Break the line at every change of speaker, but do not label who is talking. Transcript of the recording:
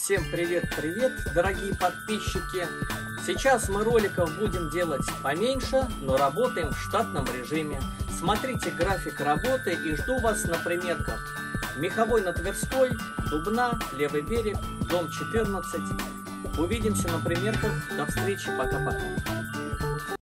Всем привет-привет, дорогие подписчики! Сейчас мы роликов будем делать поменьше, но работаем в штатном режиме. Смотрите график работы и жду вас на примерках. Меховой на Тверской, Дубна, Левый берег, дом 14. Увидимся на примерках. До встречи, пока-пока.